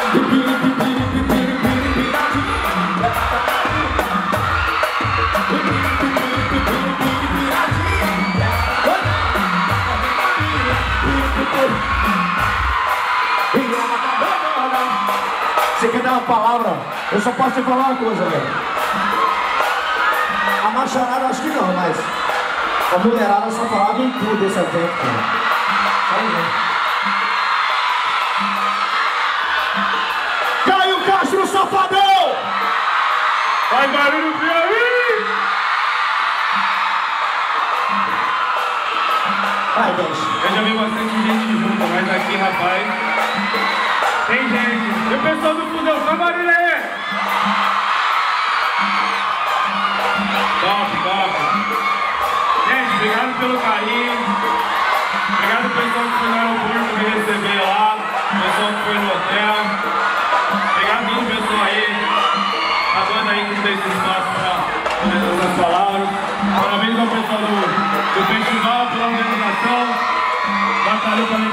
Você quer dar uma palavra? Eu só posso te falar uma coisa, velho. A macharada acho que não, mas a mulherada só falava em tudo esse evento, cara. Caio Castro, Safadão! Vai, barulho, Piauí! Vai, deixa. Eu já vi bastante gente junto, mas aqui, rapaz, tem gente. E o pessoal do Fundão, só barulho aí! Top, top! Gente, obrigado pelo carinho. Obrigado ao pessoal que foi no aeroporto me receber lá. O pessoal que foi no hotel. Obrigado a todo o pessoal aí. A banda aí que deu esse espaço para poder dar essas palavras. Parabéns ao pessoal do festival pela organização. Batalhou para